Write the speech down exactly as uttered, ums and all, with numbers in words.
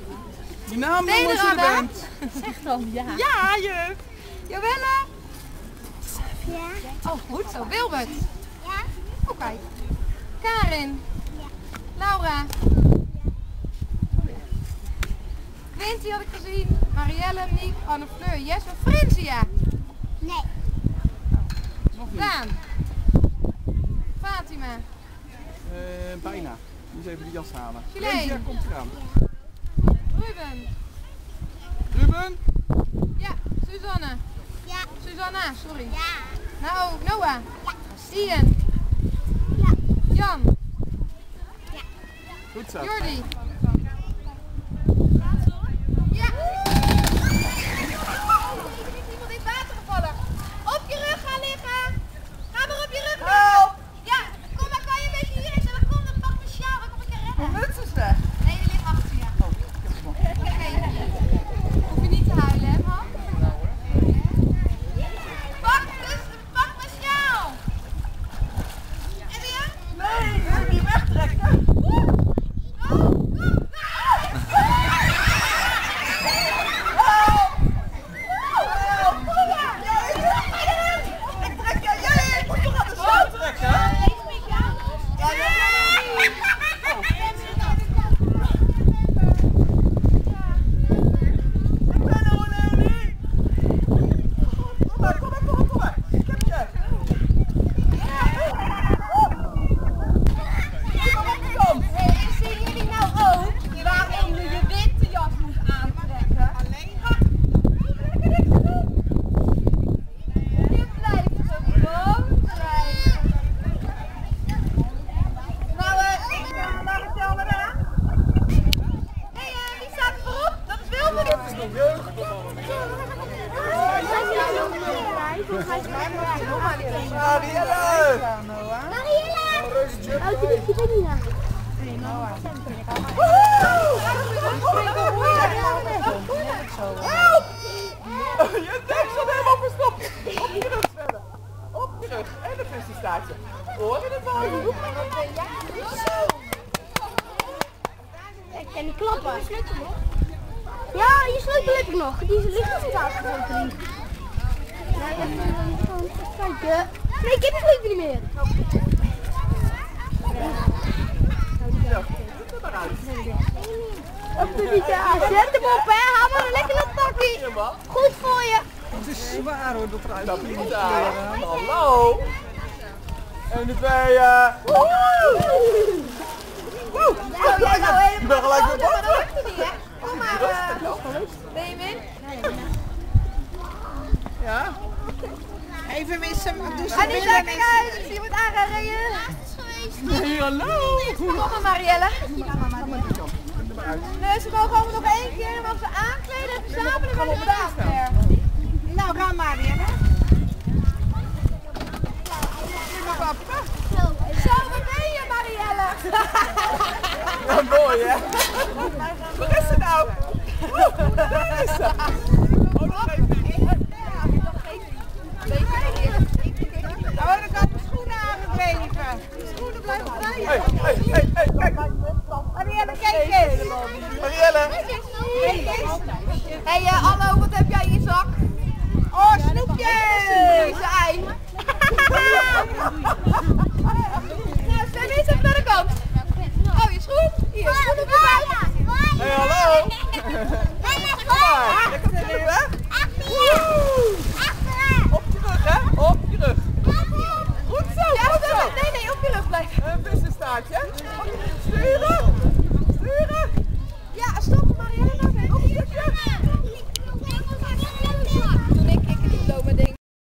Die naam noemen als je er bent. Zeg dan, ja. Ja, juf. Joelle? Ja. Oh, goed zo. Wilbert? Ja. Oké. Okay. Karin? Ja. Laura? Quinty had ik gezien. Marielle, Niek, Anne Fleur, Jesse, Frensia? Nee. Daan? Fatima? Uh, bijna. Moet even de jas halen. Chileen? Ja, komt eraan. Ruben? Ruben? Ja. Suzanne? Ja. Susanna, sorry. Ja. Nou, Noah? Ja. Ian? Ja. Jan? Ja. Goed zo. Jordi? Ja. Er is iemand in het water gevallen. Op je rug gaan liggen. Ga maar op je rug liggen. Ja, kom maar, kan je een beetje hierin zetten. Kom, dan pak mijn sjaal, dan kom ik je redden. Mijn muts is weg. Nee, die ligt achter je. Oh, ik heb hem nog. Oké. Hoef je niet te huilen, hè, man? Pak, dus, pak mijn sjaal. Heb je hem? Nee, ik wil niet wegtrekken. Oh, kom. Ik trek je. Ja, ik moet toch aan de zo trekken. Je nek zat helemaal verstopt. Op je rug zwemmen. Op je rug. En een vissenstaartje. Hoor je het wel? Ik kan niet klappen. Ja, je sleutel heb ik nog. Die ligt op tafel gewoon drie. Ja, even kijken. Nee, ik heb de sleutel niet meer. Zet hem op, hè. Haal maar een lekkere takkie. Goed voor je. Het is zwaar hoor, dat eruit. Dat niet aan. Hallo. En de twee. Uh... Woe! Woe! Ik ben gelijk weer Maar dat lukt niet, hè? Kom maar, uh, Benjamin. Ja? Even missen. Doe ze Anita, kijk uit. Je moet aan gaan rijden. Nee, hallo. Kom maar, Marielle. Nee, ze mogen allemaal nog één keer. Dan mogen ze aankleden en verzamelen bij de brandweer. Nou, ga maar, Marielle. Zo, waar ben je, Marielle? Ja, mooi hè? Waar is ze nou? Oeh, daar is ze. Oh, nog even. Oh, dan kan mijn schoenen aangebleven. De schoenen blijven draaien. Hé, hé, hé, hé, kijk. Marielle, kijk eens. Marielle. Hé, hey, uh, hallo, wat heb jij in je zak? Oh, snoepjes! Ei. Nou, stem eens even naar de kant. Oh, je schoen. Hier, schoen op je buik.